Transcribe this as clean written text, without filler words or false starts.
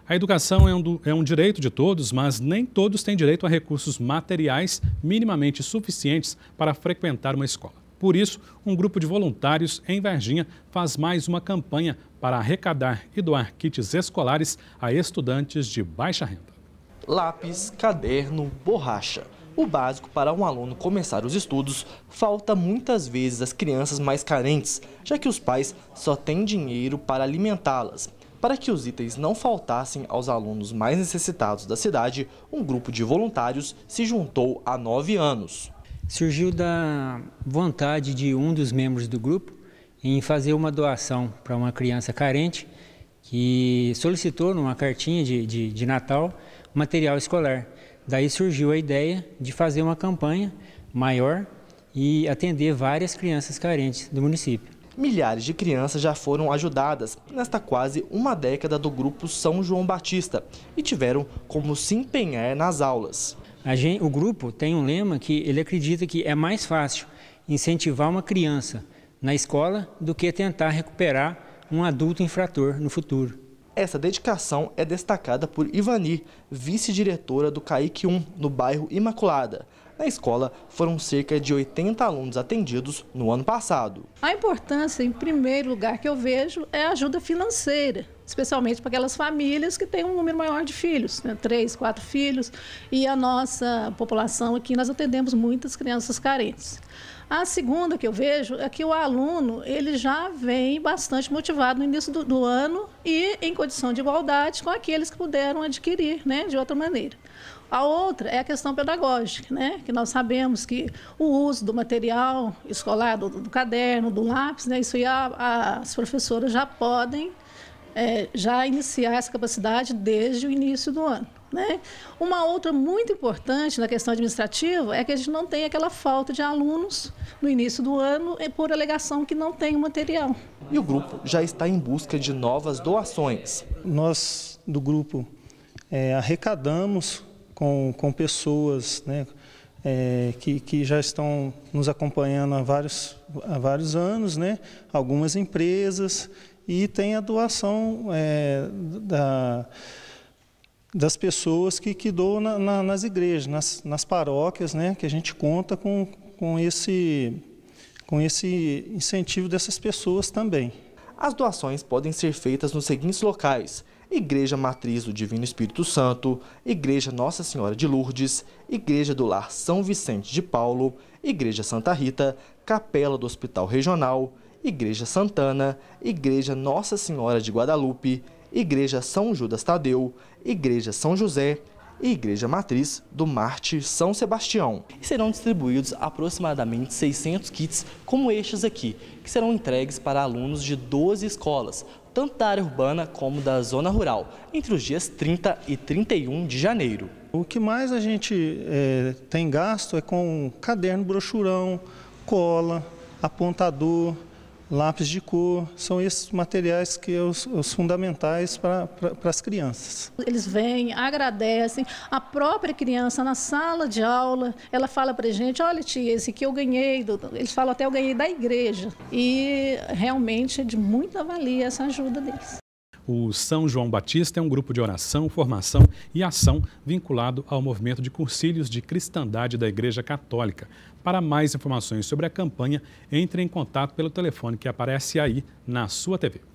A educação é um direito de todos, mas nem todos têm direito a recursos materiais minimamente suficientes para frequentar uma escola. Por isso, um grupo de voluntários em Varginha faz mais uma campanha para arrecadar e doar kits escolares a estudantes de baixa renda. Lápis, caderno, borracha. O básico para um aluno começar os estudos falta muitas vezes às crianças mais carentes, já que os pais só têm dinheiro para alimentá-las. Para que os itens não faltassem aos alunos mais necessitados da cidade, um grupo de voluntários se juntou há 9 anos. Surgiu da vontade de um dos membros do grupo em fazer uma doação para uma criança carente que solicitou numa cartinha de Natal material escolar. Daí surgiu a ideia de fazer uma campanha maior e atender várias crianças carentes do município. Milhares de crianças já foram ajudadas nesta quase uma década do grupo São João Batista e tiveram como se empenhar nas aulas. O grupo tem um lema que ele acredita que é mais fácil incentivar uma criança na escola do que tentar recuperar um adulto infrator no futuro. Essa dedicação é destacada por Ivani, vice-diretora do CAIC 1, no bairro Imaculada. Na escola, foram cerca de 80 alunos atendidos no ano passado. A importância, em primeiro lugar, que eu vejo é a ajuda financeira, especialmente para aquelas famílias que têm um número maior de filhos, né? 3, 4 filhos, e a nossa população aqui, nós atendemos muitas crianças carentes. A segunda que eu vejo é que o aluno ele já vem bastante motivado no início do ano e em condição de igualdade com aqueles que puderam adquirir, né, de outra maneira. A outra é a questão pedagógica, né, que nós sabemos que o uso do material escolar, do caderno, do lápis, né, isso aí as professoras já podem já iniciar essa capacidade desde o início do ano. Né? Uma outra muito importante na questão administrativa é que a gente não tem aquela falta de alunos no início do ano por alegação que não tem o material. E o grupo já está em busca de novas doações. Nós, do grupo, arrecadamos com pessoas, né, que já estão nos acompanhando há vários anos, né, algumas empresas, e tem a doação das pessoas que doam nas igrejas, nas paróquias, né, que a gente conta com esse incentivo dessas pessoas também. As doações podem ser feitas nos seguintes locais: Igreja Matriz do Divino Espírito Santo, Igreja Nossa Senhora de Lourdes, Igreja do Lar São Vicente de Paulo, Igreja Santa Rita, Capela do Hospital Regional, Igreja Santana, Igreja Nossa Senhora de Guadalupe, Igreja São Judas Tadeu, Igreja São José e Igreja Matriz do Mártir São Sebastião. E serão distribuídos aproximadamente 600 kits como estes aqui, que serão entregues para alunos de 12 escolas, tanto da área urbana como da zona rural, entre os dias 30 e 31 de janeiro. O que mais a gente tem gasto é com caderno, brochurão, cola, apontador, lápis de cor, são esses materiais que são os fundamentais para as crianças. Eles vêm, agradecem, a própria criança na sala de aula, ela fala para a gente: olha tia, esse aqui eu ganhei, eles falam até eu ganhei da igreja, e realmente é de muita valia essa ajuda deles. O São João Batista é um grupo de oração, formação e ação vinculado ao movimento de cursilhos de cristandade da Igreja Católica. Para mais informações sobre a campanha, entre em contato pelo telefone que aparece aí na sua TV.